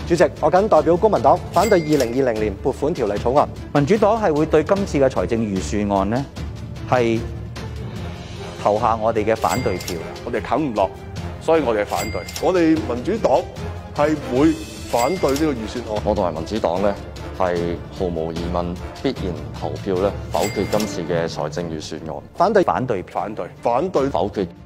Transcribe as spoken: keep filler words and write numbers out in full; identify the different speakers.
Speaker 1: 主席，我謹代表公民黨反對二零二零年撥款條例草案。
Speaker 2: 民主黨係會對今次嘅財政預算案呢係投下我哋嘅反對票。
Speaker 3: 我哋啃唔落，所以我哋係反對。
Speaker 4: 我哋民主黨係會反對呢個預算案。
Speaker 5: 我同埋民主黨咧係毫無疑問必然投票咧否決今次嘅財政預算案。
Speaker 1: 反對
Speaker 2: 反對
Speaker 3: 反對
Speaker 4: 反對
Speaker 5: 否決。